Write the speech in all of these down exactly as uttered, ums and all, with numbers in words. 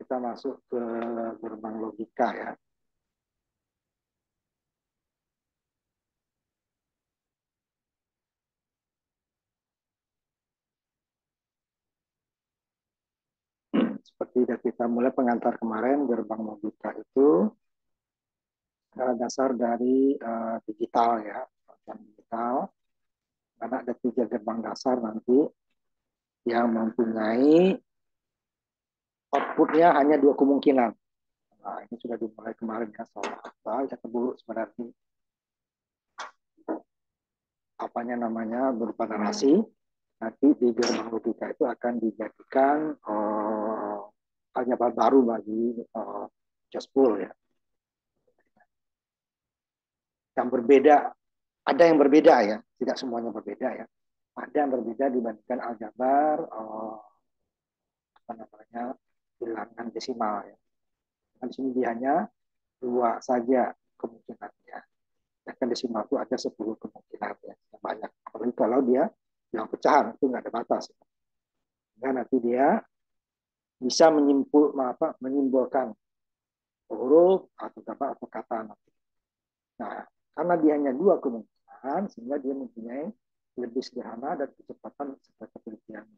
kita masuk ke gerbang logika ya. Seperti yang kita mulai pengantar kemarin, gerbang logika itu adalah dasar dari uh, digital ya, digital. Karena ada tiga gerbang dasar nanti yang mempunyai outputnya hanya dua kemungkinan. Nah, ini sudah dimulai kemarin ya, soal apa ya dulu sebenarnya apanya namanya berupa narasi. Nanti di gerbang logika itu akan dijadikan uh, aljabar baru bagi uh, Jaspool ya. Yang berbeda, ada yang berbeda ya, tidak semuanya berbeda ya. Ada yang berbeda dibandingkan aljabar uh, apa namanya bilangan desimal ya. Di sini dia hanya dua saja kemungkinannya. Sedangkan desimal itu ada sepuluh kemungkinan ya, banyak. Apalagi kalau dia yang pecahan itu nggak ada batas. Sehingga nanti dia bisa menyimpul apa menyimpulkan huruf atau gambar atau kata nanti. Nah, karena dia hanya dua kemungkinan, sehingga dia mempunyai lebih sederhana dan kecepatan serta ketelitiannya.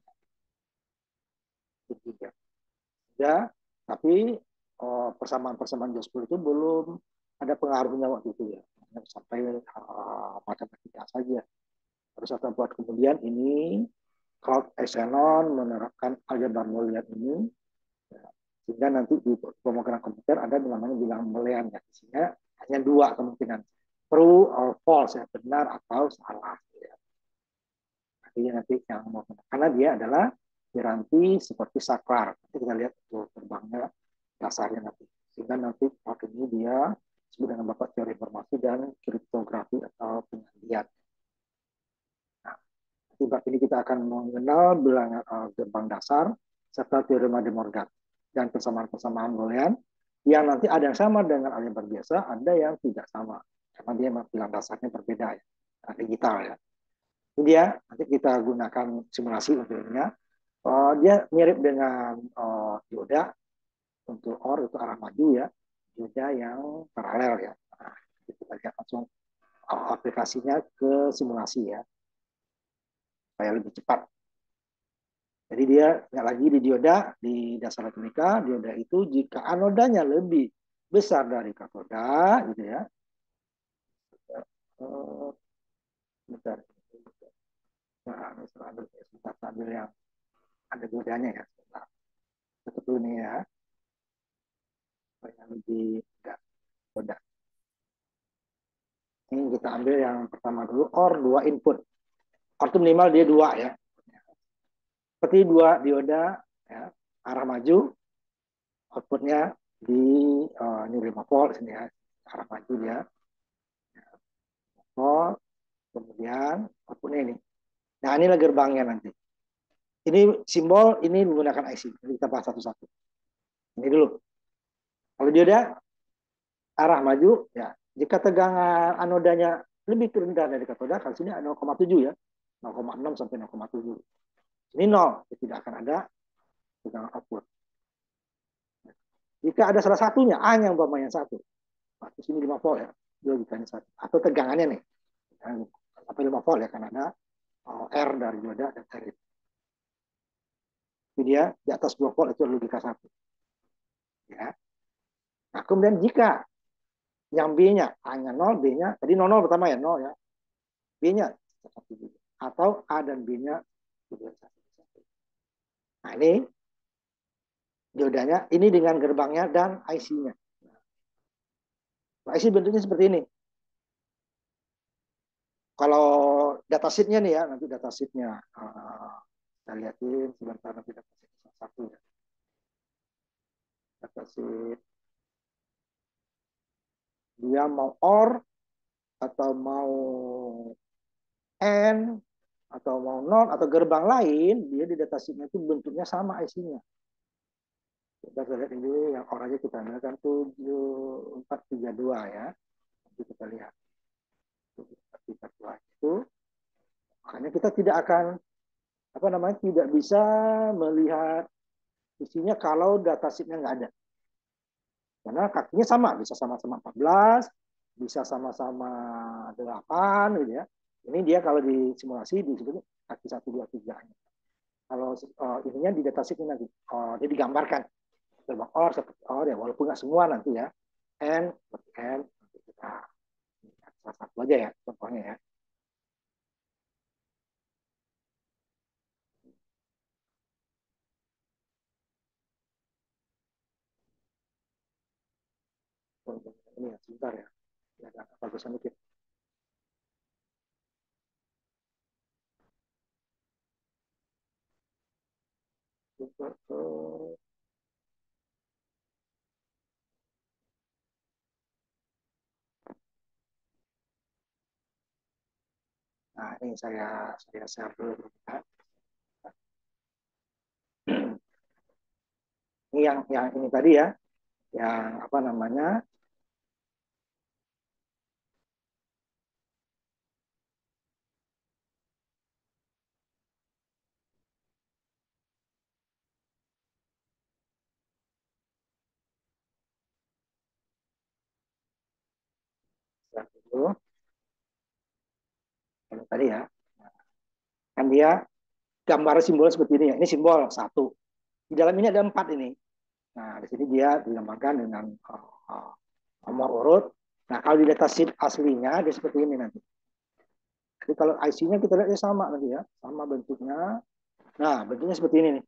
Ketiga. Ya, tapi oh, persamaan-persamaan Jasper itu belum ada pengaruhnya waktu itu ya. Sampai uh, matematika saja. Terus akan buat kemudian ini Claude Echelon menerapkan aljabar Boolean ini, ya, sehingga nanti di pemrograman komputer ada namanya bilangan Boolean ya. Isinya hanya dua kemungkinan, true or false ya, benar atau salah. Ya. Artinya nanti yang mau karena dia adalah piranti seperti saklar. Nanti kita lihat tuh terbangnya dasarnya nanti. Sehingga nanti waktu ini dia disebut dengan Bapak Teori Informasi dan Kriptografi atau penyandian. Nah, nanti bab ini kita akan mengenal bilangan uh, gerbang dasar serta teorema de Morgan dan persamaan-persamaan Boolean yang nanti ada yang sama dengan aljabar biasa, ada yang tidak sama karena dia bilang dasarnya berbeda ya, digital ya. Ini dia nanti kita gunakan simulasi untuknya. Uh, dia mirip dengan uh, dioda untuk or itu arah maju ya, dioda yang paralel ya. Nah, kita lihat langsung uh, aplikasinya ke simulasi ya, supaya lebih cepat. Jadi dia nggak lagi di dioda di dasar elektronika, dioda itu jika anodanya lebih besar dari katoda, gitu ya. Uh, bentar. Nah, misalnya ambil yang ada diodanya ya. Tutup dulu nih ya. Supaya lebih enggak mudah. Ini kita ambil yang pertama dulu, or dua input. Or itu minimal dia dua ya. Seperti dua dioda ya, arah maju, outputnya di uh, ini lima volt sini ya, arah maju dia. Volt, kemudian outputnya ini. Nah inilah gerbangnya nanti. Ini simbol, ini menggunakan I C. Jadi kita bahas satu-satu. Ini dulu. Kalau dioda arah maju, ya jika tegangan anodanya lebih rendah dari katoda, kalau sini nol koma tujuh ya, nol koma enam sampai nol koma tujuh. Ini nol, tidak akan ada tegangan output. Jika ada salah satunya, hanya umpamanya satu, di sini lima volt ya, logikanya satu. Atau tegangannya nih, sampai lima volt ya, karena ada R dari dioda dan R. Jadi dia di atas dua volt itu logika satu. Ya. Nah, kemudian jika yang B-nya hanya nol, B-nya, tadi nol nol pertama ya, nol ya, B-nya satu juga. Atau A dan B-nya satu. Nah ini diodanya, ini dengan gerbangnya dan I C-nya. Nah, I C bentuknya seperti ini. Kalau datasheet-nya nih ya, nanti datasheet-nya. Uh, kita lihatin sebentar nanti datasheet satu ya. Datasheet. Dia mau OR, atau mau AND, atau mau NOT, atau gerbang lain, dia di datasheet-nya itu bentuknya sama I C-nya. Kita lihat ini yang orangnya kita ambilkan tujuh empat tiga dua ya. Nanti kita lihat. tujuh empat tiga dua itu. Makanya kita tidak akan apa namanya tidak bisa melihat Isinya kalau datasheetnya nggak ada. Karena kakinya sama, bisa sama-sama empat belas, bisa sama-sama delapan gitu ya. Ini dia kalau di simulasi disebutnya kaki satu dua tiga. Kalau uh, ininya di datasheet ini nanti, uh, dia digambarkan terbang or seperti or ya, walaupun nggak semua nanti ya. N seperti N, nanti kita salah satu aja ya contohnya ya. Ini ya, sebentar ya. Ya, agak bagusan dikit. Nah, ini saya saya share dulu ya. Ini yang yang ini tadi ya, yang apa namanya? Yang dulu, yang tadi ya. Kan dia gambar simbol seperti ini ya. Ini simbol satu. Di dalam ini ada empat ini. Nah, di sini dia dilambangkan dengan uh, nomor urut. Nah, kalau di datasheet aslinya dia seperti ini nanti. Jadi kalau I C-nya kita lihat sama nanti ya, sama bentuknya. Nah, bentuknya seperti ini nih.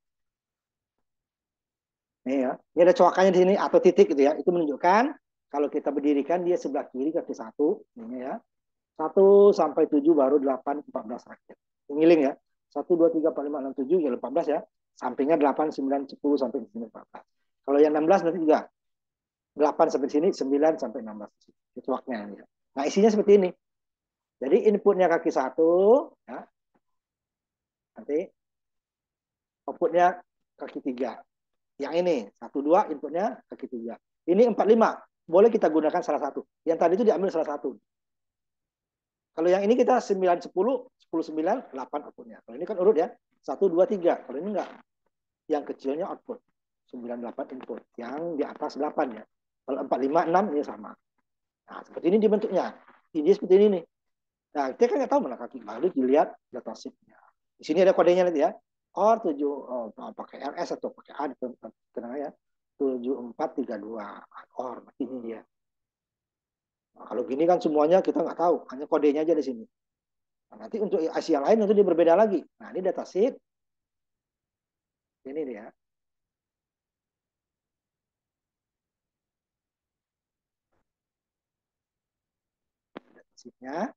Nih ya. Ini ada coakannya di sini atau titik gitu ya. Itu menunjukkan kalau kita berdirikan dia sebelah kiri kaki satu, ini ya. Satu sampai tujuh baru delapan, empat belas rakyat. Ngiling ya. Satu, dua, tiga, empat, lima, enam, tujuh, ya empat belas ya. Sampingnya delapan, sembilan, sepuluh sampai di sini empat belas. Kalau yang enam belas nanti juga delapan sampai sini, sembilan sampai enam belas. Itu waktunya. Nah, isinya seperti ini. Jadi inputnya kaki satu, ya. Nanti outputnya kaki tiga. Yang ini, satu, dua, inputnya kaki tiga. Ini empat, lima. Boleh kita gunakan salah satu. Yang tadi itu diambil salah satu. Kalau yang ini kita sembilan, sepuluh, sepuluh, sembilan, delapan outputnya. Kalau ini kan urut ya. satu, dua, tiga. Kalau ini enggak. Yang kecilnya output. sembilan, delapan input. Yang di atas delapan ya. Kalau empat, lima, enam ini sama. Nah, seperti ini dibentuknya. Ini seperti ini nih. Nah, kita kan nggak tahu mana kaki balik, dilihat datasheetnya. Di sini ada kodenya nanti ya. Or tujuh, oh, pakai L S atau pakai A, tenang ya. tujuh, empat, tiga, dua. Or, ini dia. Nah, kalau gini kan semuanya kita nggak tahu. Hanya kodenya aja di sini. Nah, nanti untuk I C yang lain itu dia berbeda lagi. Nah, ini datasheet. Ini dia. Datasheetnya.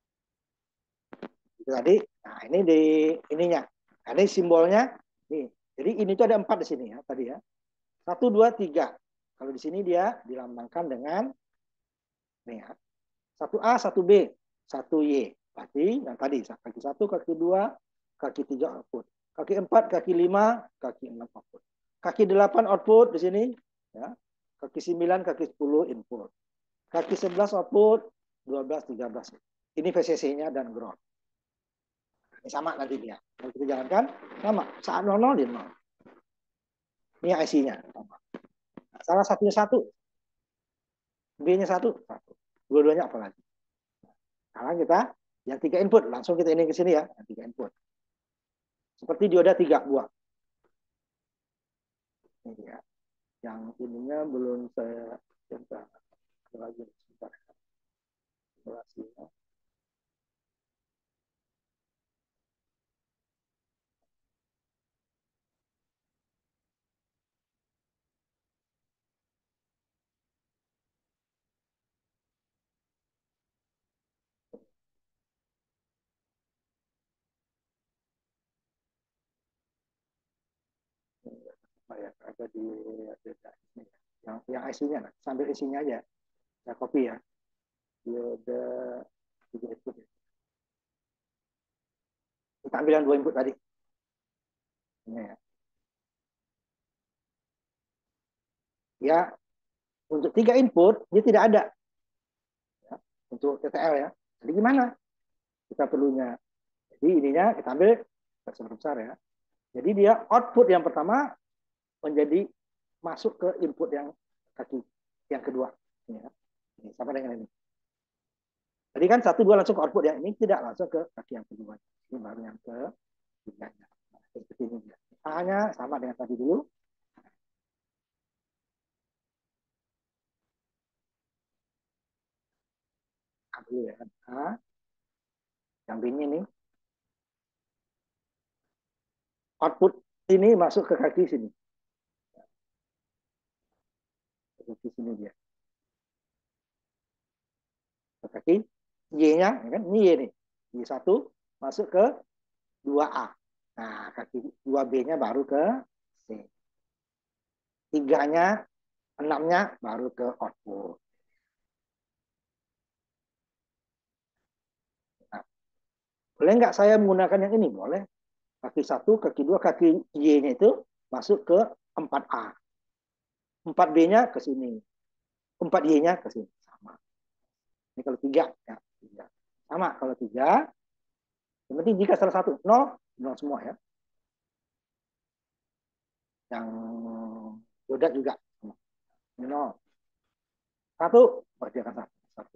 Itu tadi. Nah, ini di ininya. Nah, ini simbolnya. Nih. Jadi ini tuh ada empat di sini ya tadi ya. Satu, dua, tiga. Kalau di sini dia dilambangkan dengan nih ya. Satu A, satu B, satu Y. Berarti yang tadi kaki satu, kaki dua, kaki tiga output. Kaki empat, kaki lima, kaki enam output. Kaki delapan output di sini. Ya. Kaki sembilan, kaki sepuluh input. Kaki sebelas output, dua belas, tiga belas. Ini V C C-nya dan ground. Ini sama nanti dia. Kalau kita jalankan, sama. Saat nol nol, dia nol. Ini I C-nya. Salah satunya satu. B-nya satu. Satu. Dua-duanya apa lagi? Sekarang kita yang tiga input. Langsung kita ini ke sini ya. Yang tiga input. Seperti dioda tiga buah. Ini dia. Yang ininya belum saya coba lagi sebentar. Simulasinya. Oh ya, ada di ada ini. Yang yang I C-nya, sambil isinya aja. Saya copy ya. Dioda tiga input. Kita ambil yang dua input tadi. Ini ya. Ya, untuk tiga input dia tidak ada ya, untuk T T L ya. Jadi gimana? Kita perlunya. Jadi ininya kita ambil besar besar ya. Jadi dia output yang pertama menjadi masuk ke input yang kaki yang kedua. Ya. Ini sama dengan ini. Tadi kan satu dua langsung ke output, yang ini tidak langsung ke kaki yang kedua. Ini baru yang ke tiganya. Nah, seperti ini. A-nya sama dengan tadi dulu. A dulu ya. A. Yang B-nya ini. Output ini masuk ke kaki sini. Ke kaki sini dia. Ke kaki Y-nya, ya kan? Ini Y nih. Y satu masuk ke dua A. Nah, kaki dua B-nya baru ke C. Tiganya, enamnya baru ke output. Nah, boleh nggak saya menggunakan yang ini? Boleh. Kaki satu, kaki dua, kaki Y-nya itu masuk ke empat A. empat B-nya ke sini. empat Y-nya ke sini. Sama. Ini kalau tiga. Ya, tiga. Sama kalau tiga. Yang penting jika salah satu nol, nol semua ya. Yang jodat juga. Nol. Satu, berarti akan satu. satu.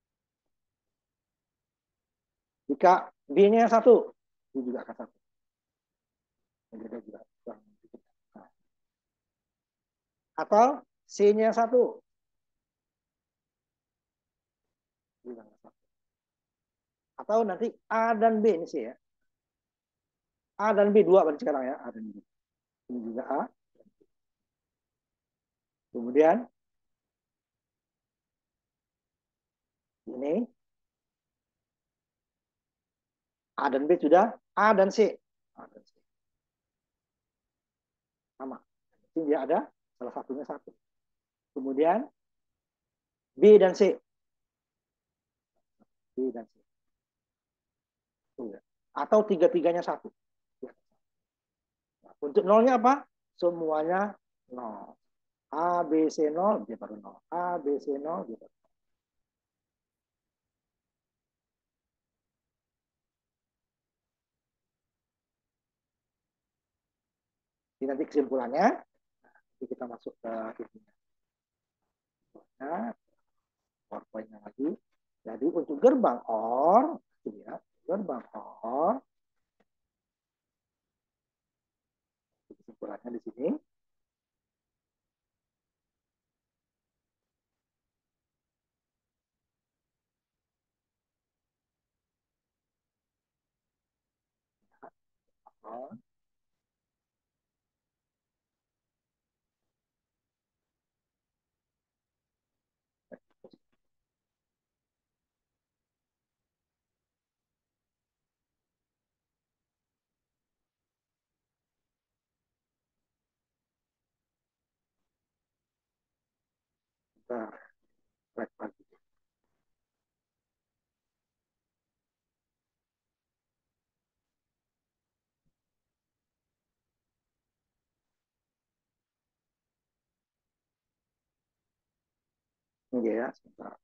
Jika B-nya yang satu, itu juga akan satu. Juga. Nah. Atau C-nya yang satu. Atau nanti A dan B ini sih ya. A dan B dua berarti sekarang ya. A dan B. Ini juga A. Kemudian ini A dan B sudah. A dan C. A dan C. Sama. Jadi dia ada salah satunya satu. Kemudian B dan C. B dan C. Atau tiga-tiganya satu. Nah, untuk nolnya apa? Semuanya nol. A, B, C nol, dia baru nol. A, B, C nol, dia baru nol. Jadi nanti kesimpulannya, nanti kita masuk ke ini. Nah, powerpointnya lagi. Jadi untuk gerbang OR, ya, gerbang OR, kesimpulannya di sini. OR. Kita track lagi. Ini dia ya, sebentar.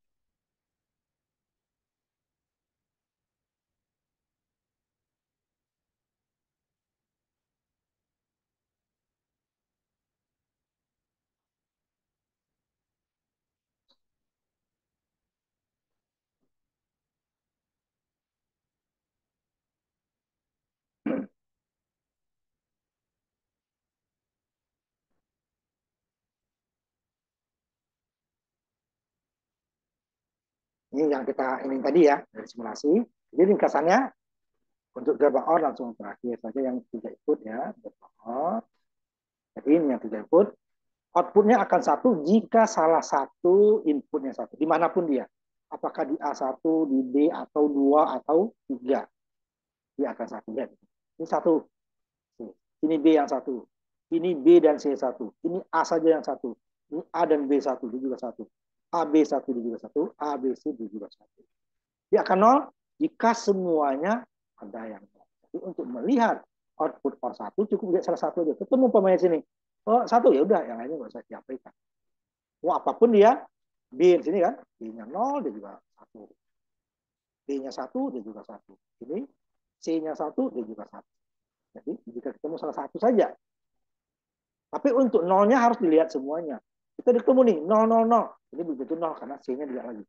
Ini yang kita ini tadi ya, dari simulasi. Jadi ringkasannya, untuk gerbang OR langsung terakhir saja yang tiga input ya. Gerbang OR. Jadi ini yang tiga input. Outputnya akan satu jika salah satu inputnya satu. Dimanapun dia. Apakah di A satu, di B, atau dua, atau tiga. Dia akan satu. Ya. Ini satu. Ini B yang satu. Ini B dan C satu. Ini A saja yang satu. Ini A dan B satu. Dia juga satu. A, B satu, dia juga satu. A, B, C, dia juga satu. Dia akan nol jika semuanya ada yang nol. Jadi untuk melihat output OR satu cukup lihat salah satu aja. Ketemu pemain sini. Oh, satu ya udah, yang lainnya nggak usah diabaikan. Mau apapun dia, B di sini kan, B-nya nol, dia juga satu. B-nya satu, dia juga satu. Ini C-nya satu, dia juga satu. Jadi jika ketemu salah satu saja, Tapi untuk nolnya harus dilihat semuanya. Kita ketemu nih, nol, nol, nol. Jadi begitu nol, karena C-nya dilihat lagi.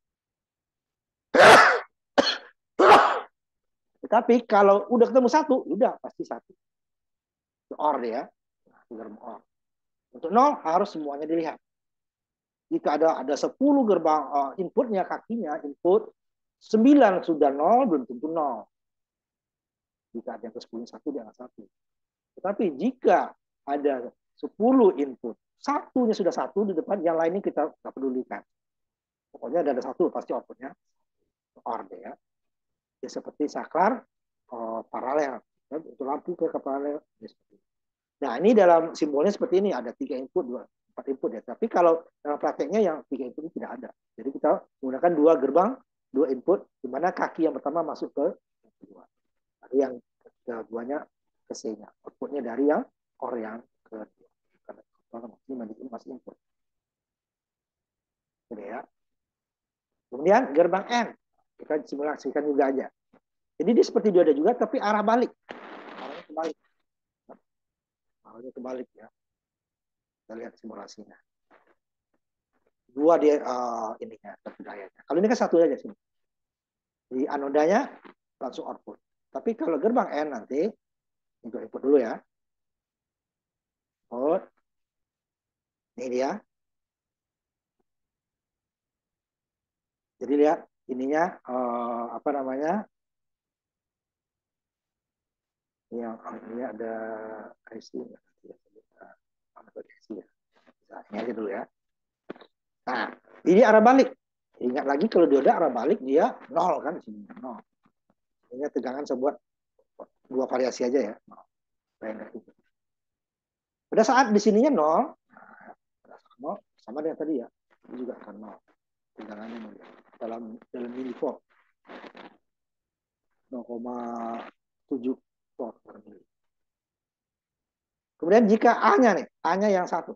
Tetapi kalau udah ketemu satu, udah pasti satu. Or ya. Nah, or. Untuk nol harus semuanya dilihat. Jika ada ada sepuluh gerbang uh, inputnya, kakinya, input, sembilan sudah nol, belum tentu nol. Jika ada yang ke sepuluh, satu, dia satu. Tetapi jika ada sepuluh input, satunya sudah satu di depan, yang lainnya kita nggak pedulikan. Pokoknya ada satu, pasti outputnya or ya. Ya seperti saklar uh, paralel. Ya, untuk lampu ke paralel. Ya, nah ini dalam simbolnya seperti ini, ada tiga input, dua, empat input ya. Tapi kalau dalam prakteknya yang tiga input ini tidak ada. Jadi kita menggunakan dua gerbang, dua input, di mana kaki yang pertama masuk ke yang kedua. Lalu yang keduanya ke C-nya. Outputnya dari yang or yang kedua. Karena ini masih input. Jadi ya. Kemudian gerbang N. Kita simulasikan juga aja. Jadi dia seperti dioda juga, tapi arah balik. Arahnya kebalik. Arahnya kebalik ya. Kita lihat simulasinya. Dua dia uh, ininya, satu dayanya. Kalau ini kan satu aja sini. Di anodanya langsung output. Tapi kalau gerbang N nanti, ini gue input dulu ya. Output. Ini dia. Jadi lihat ininya uh, apa namanya? Yang ini ada I C. Nah, ini aja dulu ya. Nah, ini arah balik. Ingat lagi kalau dioda arah balik dia nol kan di sini nol. Ini tegangan saya buat dua variasi aja ya. Nol. Pada saat di sininya nol, nol sama dengan tadi ya, ini juga akan nol. Tegangannya nol dalam dalam milivolt nol koma tujuh volt per mili. Kemudian jika A-nya nih, A-nya yang satu,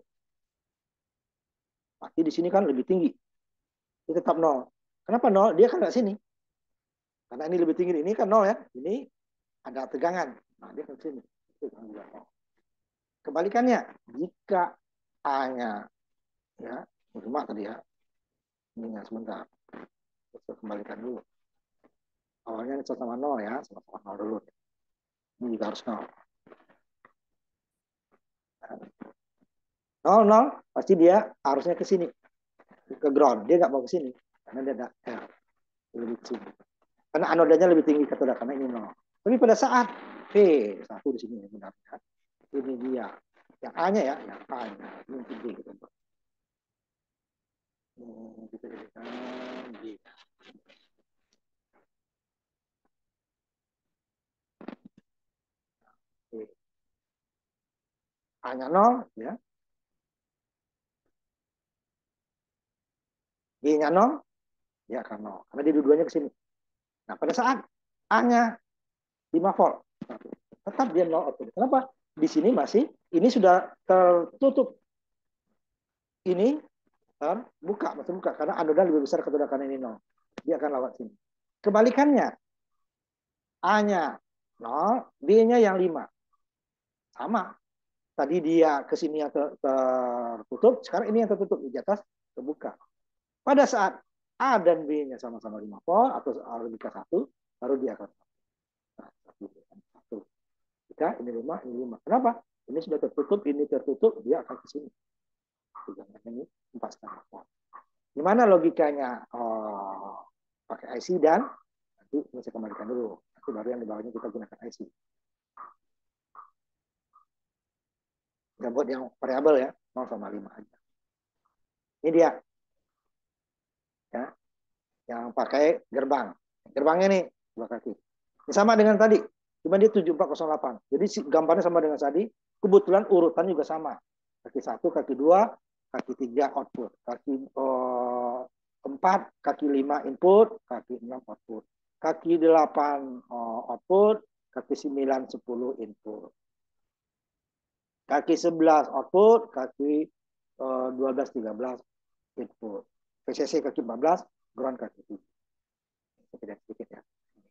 pasti di sini kan lebih tinggi. Ini tetap nol. Kenapa nol? Dia kan nggak sini. Karena ini lebih tinggi. Ini kan nol ya. Ini ada tegangan. Nah, dia ke sini. Kebalikannya, jika A-nya ya, cuma tadi ya. Ini ya sebentar. Kita kembalikan dulu. Awalnya sama nol ya, sama-sama nol dulu. Ini juga harus nol. Nol, nol, pasti dia harusnya ke sini. Ke ground. Dia nggak mau ke sini. Karena dia ada R. Lebih ke sini. Karena anodanya lebih tinggi kata karena ini nol. Tapi pada saat P satu di sini benar ya. Ini dia. Yang A-nya ya, yang A-nya. Ini D gitu. Hmm, kita jadikan D. A-nya nol ya. B-nya nol ya akan nol. Karena dia dua-duanya ke sini. Nah, pada saat A-nya lima volt, tetap dia nol output. Kenapa? Di sini masih ini sudah tertutup. Ini terbuka, masih buka karena anoda lebih besar katoda karena ini nol. Dia akan lewat sini. Kebalikannya, A-nya nol, B-nya yang lima. Sama. Tadi dia ke sini yang ter tertutup, sekarang ini yang tertutup di atas terbuka. Pada saat A dan B-nya sama-sama lima volt atau lebih ke satu, baru dia akan nah, satu. Jika ini lima, ini lima. Kenapa? Ini sudah tertutup, ini tertutup, dia akan ke sini. Ini empat setengah volt. Gimana logikanya oh, pakai I C dan nanti saya kembalikan dulu. Nanti baru yang di bawahnya kita gunakan I C. Kita buat yang variabel ya, nol sama lima aja. Ini dia. Ya. Yang pakai gerbang. Gerbangnya nih, dua kaki. Ini sama dengan tadi, cuma dia tujuh empat nol delapan. Jadi gambarnya sama dengan tadi, kebetulan urutan juga sama. Kaki satu, kaki dua, kaki tiga output. Kaki oh, empat, kaki lima input, kaki enam output. Kaki delapan oh, output, kaki sembilan, sepuluh input. Kaki sebelas output, kaki uh, dua belas, tiga belas input. V C C kaki empat belas, ground kaki tujuh. Sedikit-sedikit ya.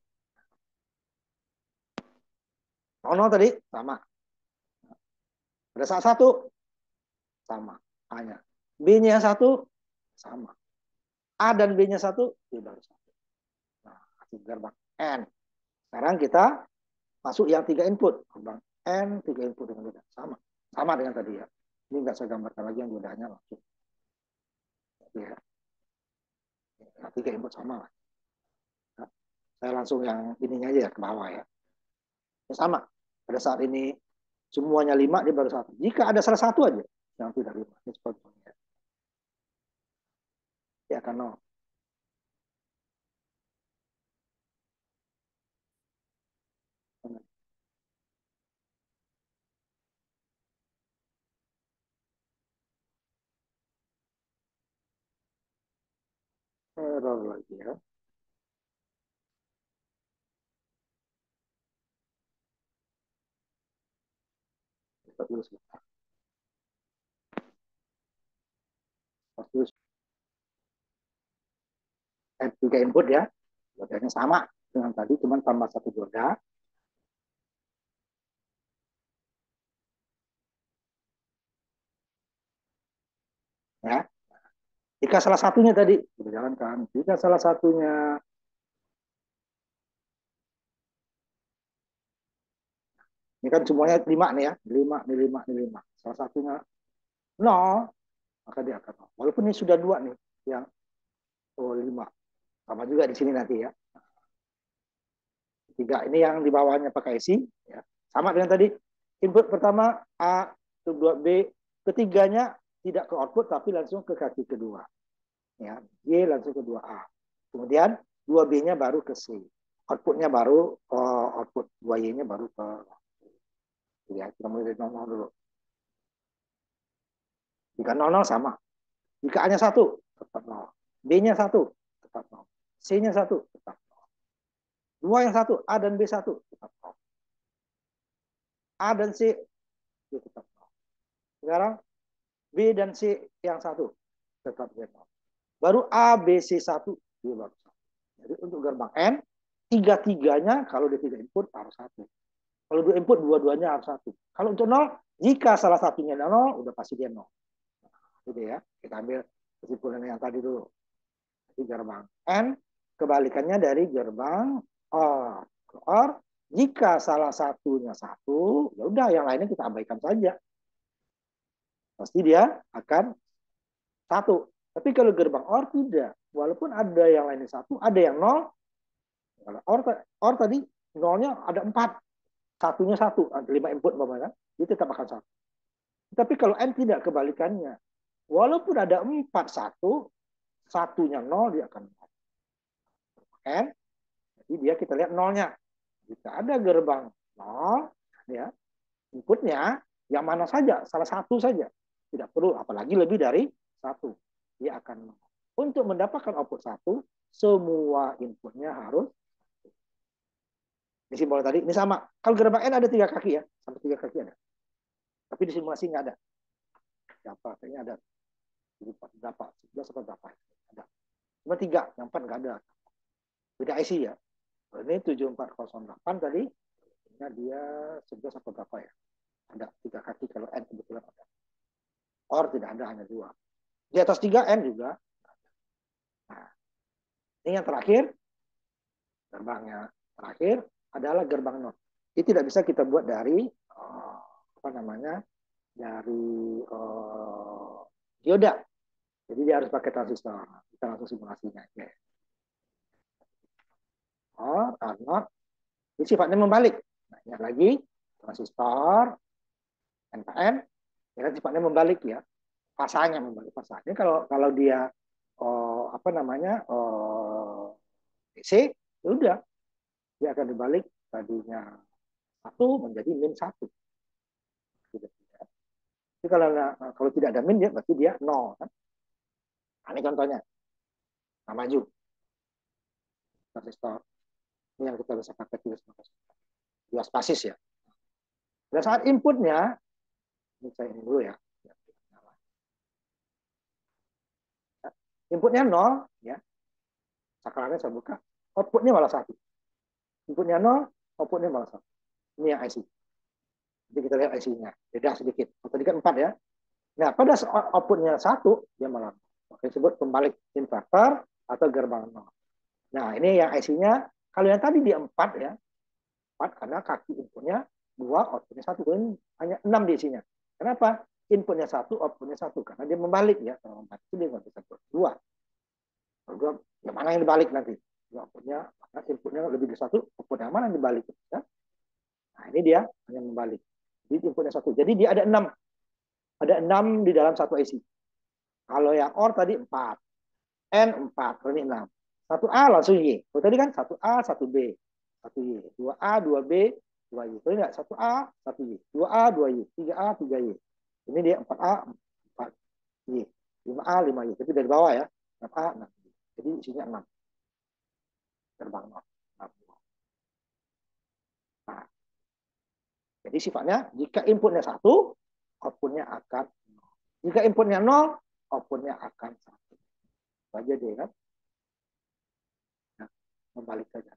Ono tadi sama. Pada saat satu, sama. A-nya. B-nya satu, sama. A dan B-nya satu, B baru satu. Nah, gerbang N. Sekarang kita masuk yang tiga input. Gerbang N, tiga input dengan beda. Sama. Sama dengan tadi ya. Ini nggak saya gambarkan lagi yang bedanya langsung. Ya. Nah, tiga input sama. Nah, saya langsung yang ininya aja ya, ke bawah ya. Ya sama. Pada saat ini semuanya lima, dia baru satu. Jika ada salah satu aja yang tidak lima, ini contohnya. Dia akan nol. Error lagi ya. Kita tulis sebentar. Tulis tiga input ya. Jodanya sama dengan tadi, cuma tambah satu joda. Ya. Jika salah satunya tadi kita jalankan, jika salah satunya ini kan semuanya lima nih ya, lima, nih lima, nih lima. Salah satunya nol, maka dia akan nol. Walaupun ini sudah dua nih, yang oh, lima. Sama juga di sini nanti ya. Tiga ini yang di bawahnya pakai isi, ya. Sama dengan tadi. Input pertama A, kedua B, ketiganya tidak ke output tapi langsung ke kaki kedua. Ya, Y langsung ke dua A. Kemudian dua B-nya baru ke C. Outputnya baru uh, output dua Y-nya baru ke ya, kita mulai dari nol dulu. Jika nol nol sama. Jika A-nya satu, tetap nol. B-nya satu, tetap nol. C-nya satu, tetap nol. Dua yang satu, A dan B satu, tetap nol. A dan C, tetap nol. Sekarang B dan C yang satu, tetap nol. Baru A, B, C satu, dia baru satu. Jadi untuk gerbang N, tiga-tiganya kalau dia tiga input harus satu. Kalau dua input, dua-duanya harus satu. Kalau untuk nol, jika salah satunya nol, udah pasti dia nol. Gitu ya. Kita ambil kesimpulan yang tadi dulu. Jadi gerbang N, kebalikannya dari gerbang OR. OR, jika salah satunya satu, ya udah yang lainnya kita abaikan saja. Pasti dia akan satu. Tapi kalau gerbang OR tidak. Walaupun ada yang lainnya satu, ada yang nol. OR, OR tadi nolnya ada empat. Satunya satu, ada lima input kan, dia tetap akan satu. Tapi kalau N tidak, kebalikannya. Walaupun ada empat satu, satunya nol, dia akan nol. N, jadi dia kita lihat nolnya. Jika ada gerbang nol, ya, inputnya yang mana saja, salah satu saja. Tidak perlu, apalagi lebih dari satu. Dia akan nol. Untuk mendapatkan output satu, semua inputnya harus di simbol tadi ini sama. Kalau gerbang N ada tiga kaki ya, sampai tiga kaki ada. Tapi di simulasi nggak ada. Berapa? Kayaknya ada berapa? Sebelas atau berapa? Ada. Cuma tiga, yang empat nggak ada. Beda I C ya. Ini tujuh empat nol delapan tadi, ini dia sebelas atau berapa ya? Ada tiga kaki kalau N kebetulan ada. Or tidak ada, hanya dua. Di atas tiga N juga. Nah, ini yang terakhir, gerbangnya terakhir adalah gerbang not. Ini tidak bisa kita buat dari uh, apa namanya dari uh, dioda. Jadi dia harus pakai transistor. Kita langsung simulasinya. Oke. Or, or not. Ini sifatnya membalik. Nah, ingat lagi transistor N P N, ya kan sifatnya membalik ya. Pasanya membalik pasanya. Kalau kalau dia oh, apa namanya oh, D C, ya udah dia akan dibalik tadinya satu menjadi min satu. Jadi kalau kalau tidak ada min dia berarti dia nol kan. Nah, ini contohnya. Nah, maju transistor ini yang kita bisa pakai tulis dua spasis ya. Dan saat inputnya, ini saya ini dulu ya. Inputnya nol, ya. Saklarnya saya buka. Outputnya malah satu. Inputnya nol, outputnya malah satu. Ini yang I C. Jadi kita lihat I C-nya. Beda sedikit. Oh, tadi kan empat ya. Nah, pada outputnya satu, dia malah oke, disebut pembalik inverter atau gerbang nol. Nah, ini yang I C-nya. Kalau yang tadi di empat ya, empat karena kaki inputnya dua, outputnya satu. Ini hanya enam di isinya. Kenapa? Inputnya satu, outputnya satu. Karena dia membalik ya. Kalau membalik itu dia nggak bisa buat dua. Kalau dua, yang mana yang dibalik nanti? Outputnya, inputnya lebih dari satu, outputnya mana yang dibalik? Ya? Nah, ini dia hanya membalik. Jadi inputnya satu. Jadi dia ada enam. Ada enam di dalam satu I C. Kalau yang O R tadi empat. N empat. Kalau ini enam. Satu A langsung Y. Kalau tadi kan satu A, satu B. Satu Y. Dua A, dua B, dua Y. Kalau enggak, satu A, satu Y. Dua A, dua Y. Tiga A, tiga Y. Ini dia empat A, empat Y. Lima A, lima Y. Tapi dari bawah ya. Enam A, enam Y. Jadi isinya enam. Terbang enam. Nah, jadi sifatnya jika inputnya satu, outputnya akan nol. Jika inputnya nol, outputnya akan satu. Aja deh kan. Nah, membalik saja.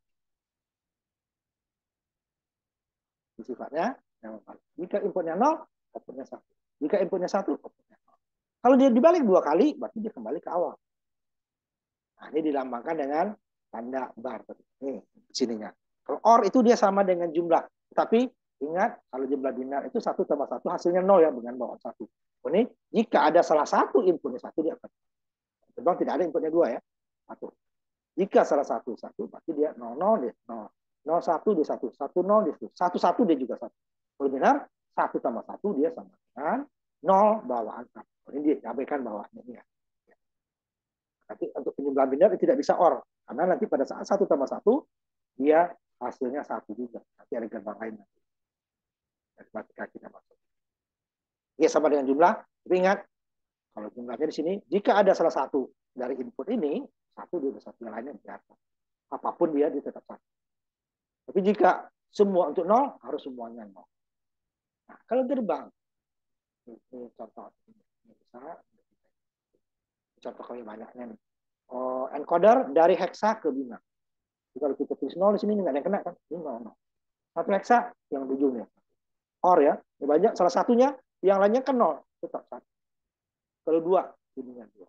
Sifatnya yang membalik. Jika inputnya nol, outputnya satu. Jika inputnya satu, outputnya nol. Kalau dia dibalik dua kali, berarti dia kembali ke awal. Nah, ini dilambangkan dengan tanda bar. Nih, sininya. Kalau O R itu dia sama dengan jumlah. Tapi ingat, kalau jumlah binar itu satu tambah satu hasilnya nol ya, dengan bawaan satu. Ini jika ada salah satu inputnya satu, dia akan. Memang tidak ada inputnya dua ya. Satu. Jika salah satu satu, berarti dia nol nol dia nol. nol satu dia satu. satu nol dia satu. satu satu dia juga satu. Kalau benar, satu tambah satu dia sama dengan nol bawaan satu. Ini dia abaikan bawaannya ini ya. Tapi untuk penjumlahan binar tidak bisa O R. Karena nanti pada saat satu tambah satu, dia hasilnya satu juga. Nanti ada gerbang lain. Nanti. Matematika kita masuk. Ya sama dengan jumlah. Tapi ingat, kalau jumlahnya di sini, jika ada salah satu dari input ini, satu dia satu yang lainnya biarkan. Apapun dia, dia tetap satu. Tapi jika semua untuk nol, harus semuanya nol. Nah, kalau gerbang, ini contoh. Ini bisa. Contoh kali banyaknya nih. Oh, encoder dari hexa ke bina. Jadi kalau kita tulis nol di sini nggak ada yang kena kan? Ini nol, nol. Satu hexa yang ujungnya. Or ya, ini banyak. Salah satunya, yang lainnya kan nol. Tetap satu. Kalau dua, ininya dua.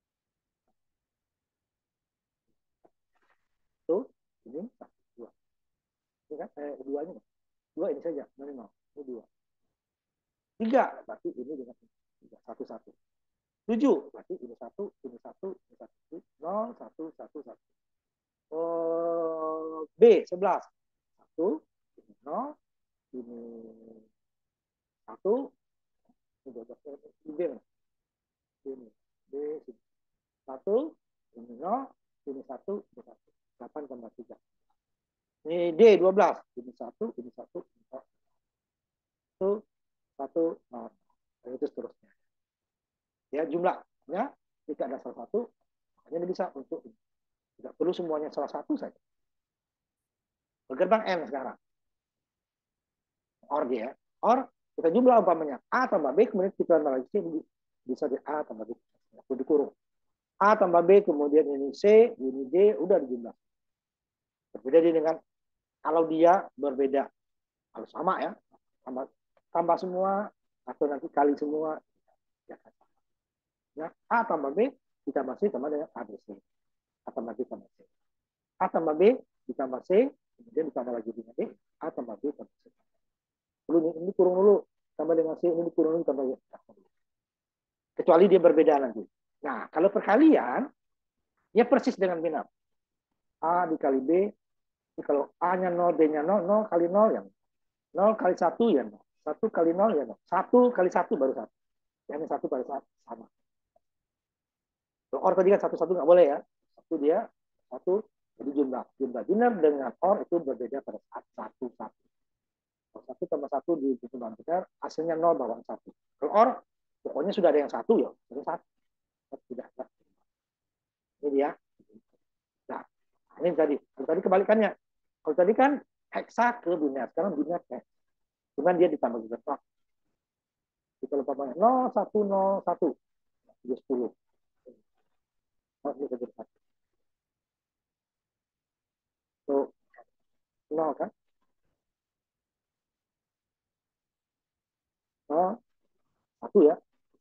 Tuh, ini dua. Ini kan, eh, duanya. Dua ini saja, ini nol. Ini dua. Tiga, berarti ini dengan tiga. Satu, satu. Tujuh, berarti ini satu, ini satu, ini satu. Nol, satu, satu, satu. Oh, B, sebelas. Satu, ini nol, ini satu, ini dua belas. Ini B, ini B, satu, ini nol, ini satu, ini satu. delapan tambah tiga. Ini D, dua belas. Ini satu, ini satu, ini satu. Satu, satu, nol. Dan itu seterusnya. Ya, jumlahnya, jika ada salah satu, makanya bisa untuk ini. Tidak perlu semuanya salah satu saja. Gerbang N sekarang. O R dia. O R, kita jumlah umpamanya A tambah B, kemudian kita analisis bisa di A tambah B. Itu dikurung. A tambah B, kemudian ini C, ini D, udah dijumlah. Berbeda dengan kalau dia berbeda. Kalau sama ya, tambah, tambah semua, atau nanti kali semua. Ya, A tambah B ditambah C sama dengan A B C. A tambah B tambah C. A tambah B ditambah C, kemudian ditambah lagi dengan D, A tambah B tambah C. Dulu ini, ini kurung dulu, tambah dengan C, ini kurung dulu, tambah dulu. Kecuali dia berbeda nanti. Nah, kalau perkalian, ya persis dengan binar. A dikali B, kalau A-nya nol, B-nya nol, nol kali nol ya nol kali satu ya nol. satu kali nol ya nol. satu kali satu baru satu. Yang satu kali satu sama. Kalau O R tadi kan satu-satu nggak boleh ya. Satu dia, satu. Jadi jumlah jumlah binar dengan O R itu berbeda pada saat satu-satu. Kalau satu tambah satu di jumlah binar, hasilnya nol bawaan satu. Kalau O R, pokoknya sudah ada yang satu ya. Jadi satu. Tidak ada. Ini dia. Nah, ini tadi. Kalau tadi kebalikannya. Kalau tadi kan heksa ke binar. Sekarang binar hex. Cuman dia ditambah juga nol. Kita lupa banyak. nol, satu, nol, satu. Jadi sepuluh. nol, jadi satu. Tuh, nol kan? Oh, satu ya.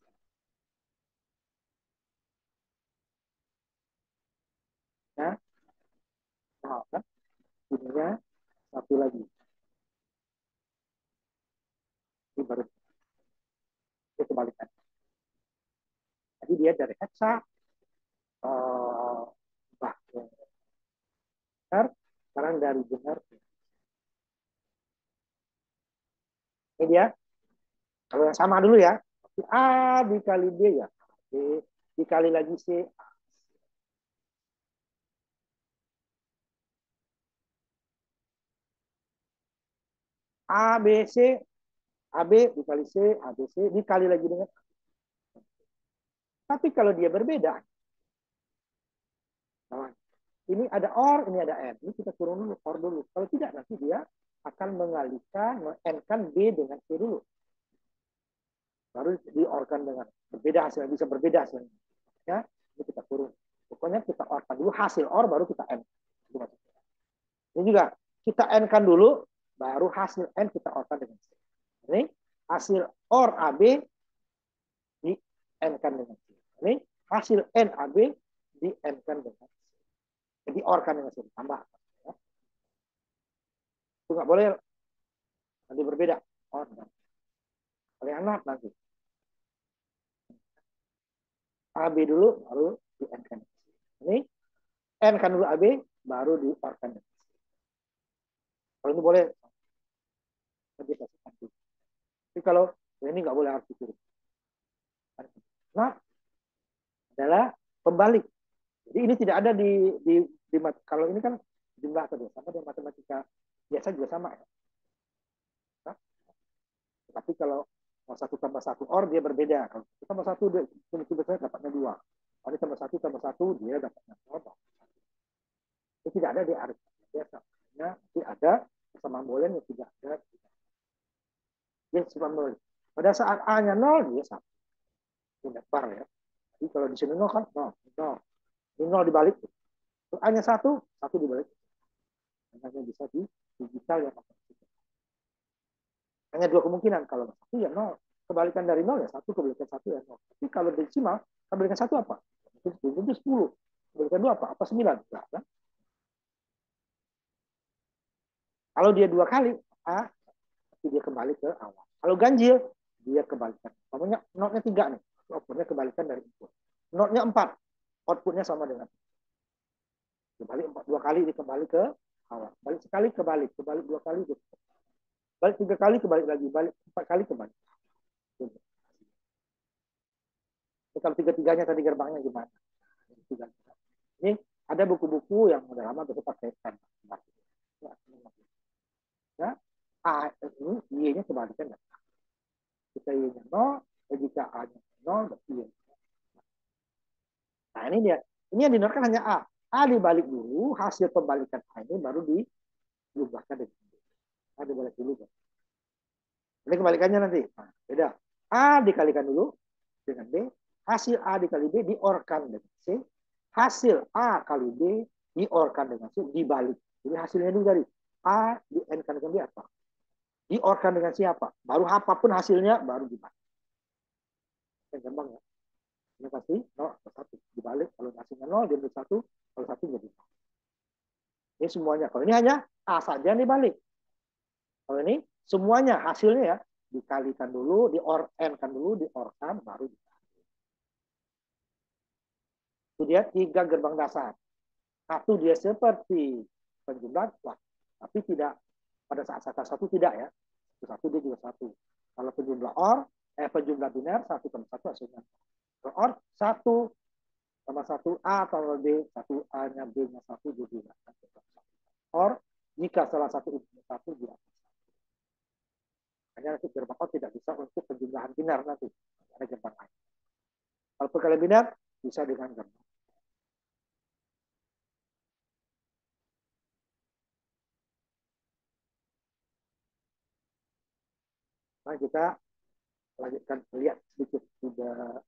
Ya. Nah, kan? Ininya satu lagi. Ini baru itu kebalikan. Jadi dia dari heksa uh, bahkan benar, sekarang dari benar. Ini dia. Kalau yang sama dulu ya. A dikali B ya. B dikali lagi C. A, B, C. A, B dikali C, A, B, C. Dikali lagi dengan. Tapi kalau dia berbeda. Nah, ini ada OR, ini ada AND. Ini kita turun dulu, OR dulu. Kalau tidak, nanti dia akan mengalihkan, meng-AND-kan B dengan C dulu. Baru di-OR-kan dengan berbeda hasilnya, bisa berbeda hasilnya. Ya, ini kita turun. Pokoknya kita OR-kan dulu, hasil OR baru kita AND. Ini juga, kita AND-kan dulu, baru hasil AND kita OR-kan dengan C. Ini hasil OR A B di AND-kan dengan C. Ini hasil AND A B di AND-kan dengan C. Jadi OR-kan dengan C. Tambah. Ya. Itu nggak boleh nanti berbeda. OR dan kalau yang not nanti. A B dulu, baru di AND-kan. Ini AND-kan dulu A B, baru di OR-kan. Kalau ini boleh, nanti kasih. Tapi kalau ini nggak boleh harus dikirim. Nah, adalah pembalik. Jadi ini tidak ada di, di, di kalau ini kan jumlah tadi sama dengan matematika biasa juga sama ya. Nah, tapi kalau satu tambah satu or dia berbeda. Kalau satu tambah satu dia tiba-tiba dapatnya dua. Kalau tambah satu tambah satu dia dapatnya dua. Itu tidak ada di aritmatika biasa. Nanti ada persamaan boolean yang tidak ada. Dia cuma nol. Pada saat A-nya nol dia satu. Ini par ya. Jadi kalau di sini nol kan nol, nol. Ini nol dibalik. A-nya satu, satu dibalik. Hanya bisa di digital ya. Hanya dua kemungkinan. Kalau satu ya nol. Kebalikan dari nol ya satu, kebalikan satu ya nol. Tapi kalau desimal, kebalikan satu apa? Itu sepuluh. Kebalikan dua apa? Apa sembilan? Nah, kan? Kalau dia dua kali, A, tapi dia kembali ke awal. Kalau ganjil, dia kebalikan. Namanya notnya tiga nih. Outputnya kebalikan dari input. Notnya empat. Outputnya sama dengan. Kembali empat, dua kali dia kembali ke awal. Balik sekali kebalik. Kebalik dua kali. Dia balik tiga kali kebalik lagi. Balik empat kali kebalik. Jadi kalau tiga-tiganya tadi gerbangnya gimana? Ini ada buku-buku yang udah lama bisa pakai pen. Ya, A ini Y-nya kebalikan. Jika Y-nya nol, jika A-nya nol, berarti Y. Nah ini dia. Ini yang dinolkan hanya A. A dibalik dulu, hasil pembalikan A ini baru diubahkan dengan B. A dibalik dulu. Ini kebalikannya nanti. Nah, beda. A dikalikan dulu dengan B. Hasil A dikali B diorkan dengan C. Hasil A kali B diorkan dengan C. Dibalik. Jadi hasilnya dulu dari A di N kan dengan B apa? Diorkan dengan siapa? Baru apapun hasilnya baru dibalik. Yang gampang ya. Ini pasti nol atau satu. Dibalik. Kalau hasilnya nol, dia satu. Kalau satu jadi nol. Ini semuanya. Kalau ini hanya A saja yang dibalik. Kalau ini semuanya hasilnya ya dikalikan dulu, di or n kan dulu, di orkan baru dibalik. Itu dia tiga gerbang dasar. Satu dia seperti penjumlah, wah, tapi tidak pada saat kata satu tidak ya. Satu dia juga satu. Kalau penjumlah or, eh penjumlah biner satu tambah satu hasilnya. Kalau or satu tambah satu a tambah b, satu a-nya b-nya satu jadi or jika salah satu input satu dia hanya nanti gerbang or tidak bisa untuk penjumlahan biner nanti ada gerbang lain. Kalau perkalian biner bisa dengan gerbang. Nah kita lanjutkan lihat sedikit sudah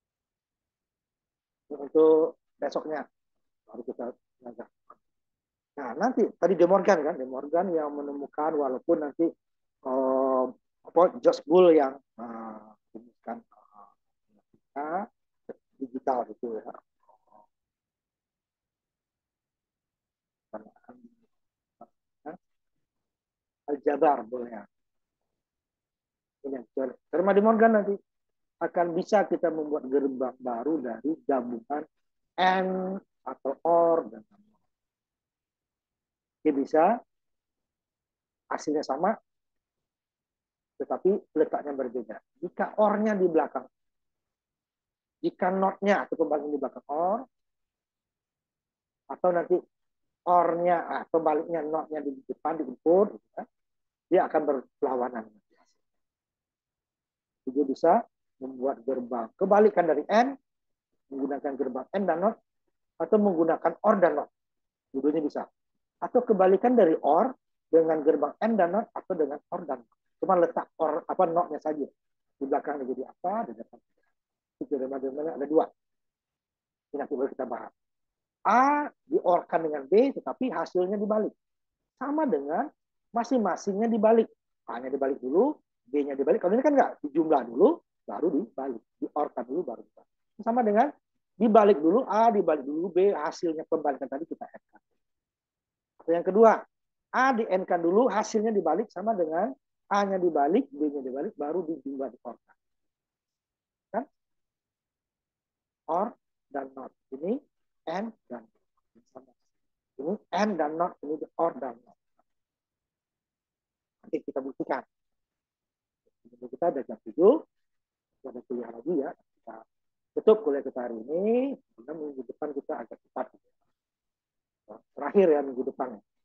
untuk besoknya baru kita belajar. Nah, nanti tadi De Morgan kan, De Morgan yang menemukan walaupun nanti uh, apa George Bull yang uh, menemukan uh, digital itu ya. Aljabar boleh. Karena De Morgan nanti akan bisa kita membuat gerbang baru dari gabungan and atau or dan dia bisa hasilnya sama tetapi letaknya berbeda. Jika or-nya di belakang, jika not-nya atau pembagian di belakang or, atau nanti or-nya atau baliknya not-nya di depan di input, dia akan berlawanan. Dia bisa membuat gerbang kebalikan dari n menggunakan gerbang n dan not atau menggunakan or dan not. Dua-duanya bisa. Atau kebalikan dari or dengan gerbang n dan not atau dengan or dan not. Cuma letak or apa not-nya saja. Di belakang jadi apa, di depan. Itu ada dua. Ini nanti baru kita bahas. A diorkan dengan B, tetapi hasilnya dibalik. Sama dengan masing-masingnya dibalik. A-nya dibalik dulu, B-nya dibalik. Kalau ini kan enggak, dijumlah dulu, baru dibalik. Diorkan dulu, baru dibalik. Sama dengan dibalik dulu, A dibalik dulu, B hasilnya pembalikan tadi kita N-kan. Atau yang kedua, A di N-kan dulu, hasilnya dibalik sama dengan A-nya dibalik, B-nya dibalik, baru dijumlah diorkan. Kan? Or dan not. Ini and dan not. Ini and dan not, ini or dan not. Nanti kita buktikan. Jadi kita ada jam tujuh, ada kuliah lagi ya. Kita tutup kuliah kita hari ini, kemudian minggu depan kita agak cepat. Terakhir ya minggu depan.